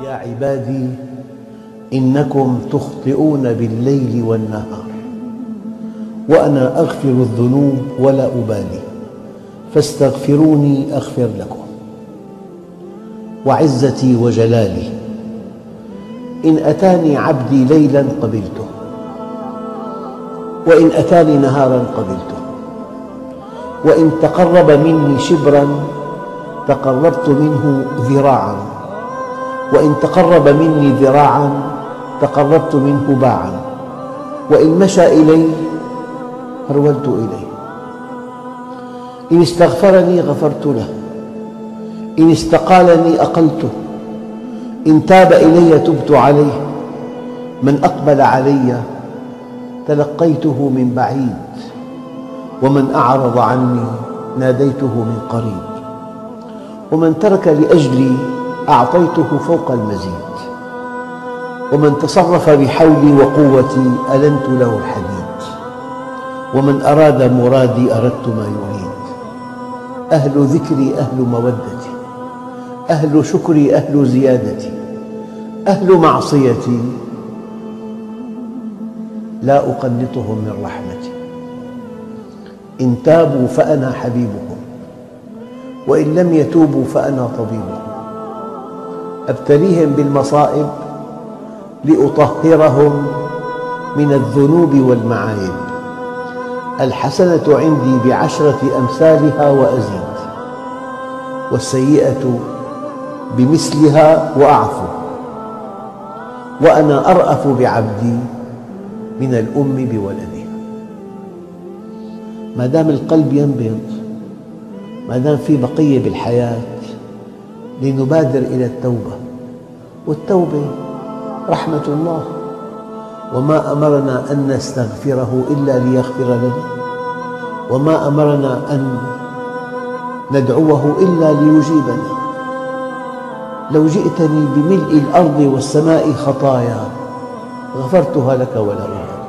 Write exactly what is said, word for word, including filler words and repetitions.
يا عبادي إنكم تخطئون بالليل والنهار وأنا أغفر الذنوب ولا أبالي فاستغفروني أغفر لكم. وعزتي وجلالي إن أتاني عبدي ليلاً قبلته وإن أتاني نهاراً قبلته وإن تقرب مني شبراً تقربت منه ذراعاً وإن تقرب مني ذراعاً تقربت منه باعاً وإن مشى إلي هرولت إليه. إن استغفرني غفرت له إن استقالني أقلته إن تاب إلي تبت عليه من أقبل علي تلقيته من بعيد ومن أعرض عني ناديته من قريب ومن ترك لأجلي أعطيته فوق المزيد ومن تصرف بحولي وقوتي ألنت له الحديد ومن أراد مرادي أردت ما يريد. أهل ذكري أهل مودتي أهل شكري أهل زيادتي أهل معصيتي لا أقنطهم من رحمتي. إن تابوا فأنا حبيبهم وإن لم يتوبوا فأنا طبيبهم. أبتليهم بالمصائب لأطهرهم من الذنوب والمعايب. الحسنة عندي بعشرة أمثالها وأزيد والسيئة بمثلها وأعفو وأنا أرأف بعبدي من الأم بولدها. ما دام القلب ينبض، ما دام في بقية بالحياة، لنبادر إلى التوبة، والتوبة رحمة الله. وما أمرنا أن نستغفره إلا ليغفر لنا وما أمرنا أن ندعوه إلا ليجيبنا. لو جئتني بملء الأرض والسماء خطايا غفرتها لك ولا أبالي.